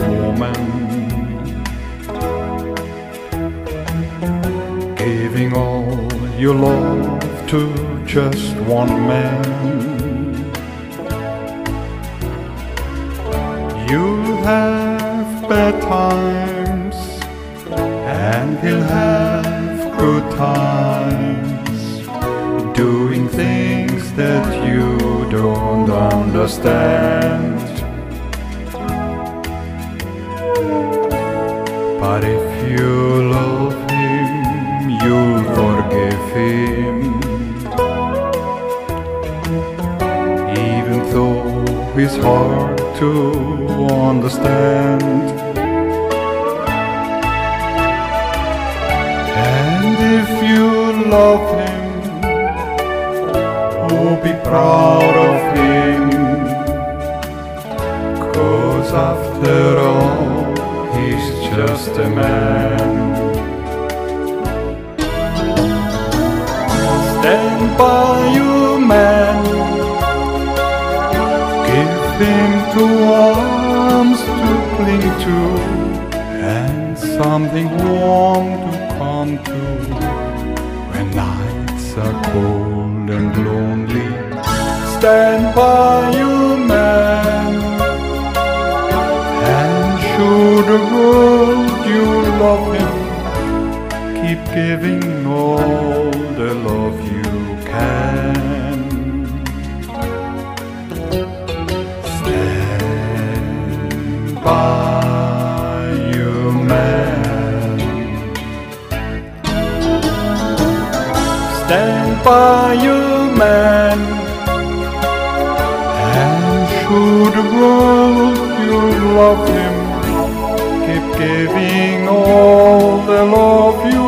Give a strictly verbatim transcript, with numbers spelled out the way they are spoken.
woman, giving all your love to just one man. You'll have bad times and he'll have good times, doing things that you don't understand. But if you love him, you'll forgive him, even though he's hard to understand. And if you love him, oh, be proud of him, 'cause after all, he's just a man. Stand by your man, give him two arms to cling to, and something warm to come to when nights are cold and lonely. Stand by your man and show the world you love him. Keep giving all the love you can. Stand by your man. Stand by your man and show the world you love him. Keep giving all the love you